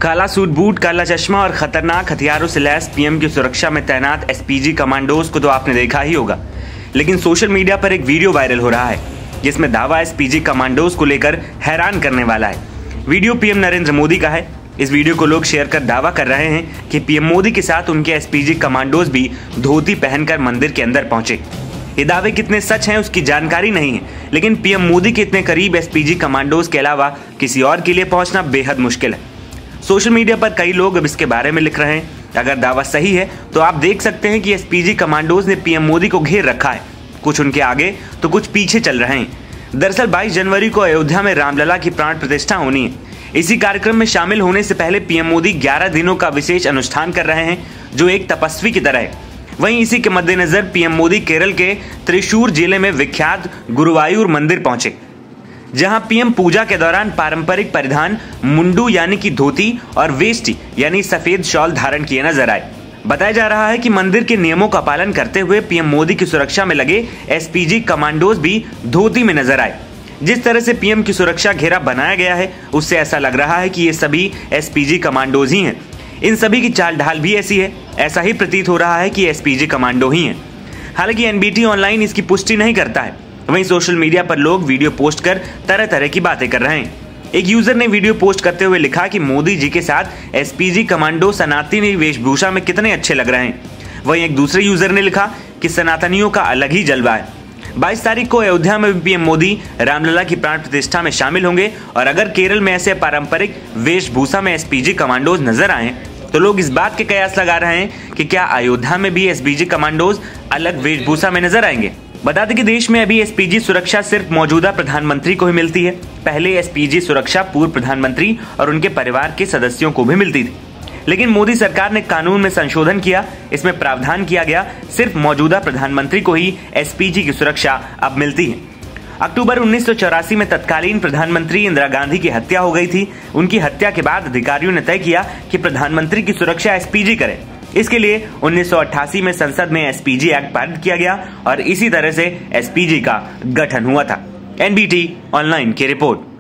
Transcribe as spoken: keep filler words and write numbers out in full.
काला suit boot, काला चश्मा और खतरनाक हथियारों से लैस पीएम की सुरक्षा में तैनात एसपीजी कमांडोज को तो आपने देखा ही होगा, लेकिन सोशल मीडिया पर एक वीडियो वायरल हो रहा है जिसमें दावा एसपीजी कमांडोज को लेकर हैरान करने वाला है। वीडियो पीएम नरेंद्र मोदी का है। इस वीडियो को लोग शेयर कर दावा कर रहे हैं कि पीएम मोदी के साथ उनके एसपीजी कमांडोज भी धोती पहनकर मंदिर के अंदर पहुंचे। ये दावे कितने सच हैं उसकी जानकारी नहीं है, लेकिन पीएम मोदी के इतने करीब एसपीजी कमांडोज के अलावा किसी और के लिए पहुंचना बेहद मुश्किल है। सोशल मीडिया पर कई लोग अब इसके बारे में लिख रहे हैं। अगर दावा सही है तो आप देख सकते हैं कि एसपीजी कमांडोज ने पीएम मोदी को घेर रखा है, कुछ उनके आगे तो कुछ पीछे चल रहे हैं। दरअसल बाईस जनवरी को अयोध्या में रामलला की प्राण प्रतिष्ठा होनी है। इसी कार्यक्रम में शामिल होने से पहले पीएम मोदी ग्यारह दिनों का विशेष अनुष्ठान कर रहे हैं, जो एक तपस्वी की तरह है। वहीं इसी के मद्देनजर पीएम मोदी केरल के त्रिशूर जिले में विख्यात गुरुवायूर मंदिर पहुंचे, जहां पीएम पूजा के दौरान पारंपरिक परिधान मुंडू यानी कि धोती और वेष्टी यानी सफेद शॉल धारण किए नजर आए। बताया जा रहा है कि मंदिर के नियमों का पालन करते हुए पीएम मोदी की सुरक्षा में लगे एसपीजी कमांडोज भी धोती में नजर आए। जिस तरह से पीएम की सुरक्षा घेरा बनाया गया है उससे ऐसा लग रहा है कि ये सभी एसपीजी कमांडोज ही हैं। इन सभी की चाल ढाल भी ऐसी है, ऐसा ही प्रतीत हो रहा है कि एसपीजी कमांडो ही हैं। हालांकि एनबीटी ऑनलाइन इसकी पुष्टि नहीं करता है। वहीं सोशल मीडिया पर लोग वीडियो पोस्ट कर तरह तरह की बातें कर रहे हैं। एक यूजर ने वीडियो पोस्ट करते हुए लिखा कि मोदी जी के साथ एसपीजी कमांडो सनातनी वेशभूषा में कितने अच्छे लग रहे हैं। वहीं एक दूसरे यूजर ने लिखा कि सनातनियों का अलग ही जलवा है। बाईस तारीख को अयोध्या में पीएम मोदी रामलला की प्राण प्रतिष्ठा में शामिल होंगे और अगर केरल में ऐसे पारंपरिक वेशभूषा में एसपीजी कमांडोज नजर आए तो लोग इस बात के कयास लगा रहे हैं कि क्या अयोध्या में भी एसपीजी कमांडोज अलग वेशभूषा में नजर आएंगे। बता दें कि देश में अभी एसपीजी सुरक्षा सिर्फ मौजूदा प्रधानमंत्री को ही मिलती है। पहले एसपीजी सुरक्षा पूर्व प्रधानमंत्री और उनके परिवार के सदस्यों को भी मिलती थी, लेकिन मोदी सरकार ने कानून में संशोधन किया। इसमें प्रावधान किया गया सिर्फ मौजूदा प्रधानमंत्री को ही एसपीजी की सुरक्षा अब मिलती है। अक्टूबर उन्नीस सौ चौरासी में तत्कालीन प्रधानमंत्री इंदिरा गांधी की हत्या हो गई थी। उनकी हत्या के बाद अधिकारियों ने तय किया कि प्रधानमंत्री की सुरक्षा एसपीजी करे। इसके लिए उन्नीस सौ अट्ठासी में संसद में एसपीजी एक्ट पारित किया गया और इसी तरह से एसपीजी का गठन हुआ था। एनबीटी ऑनलाइन की रिपोर्ट।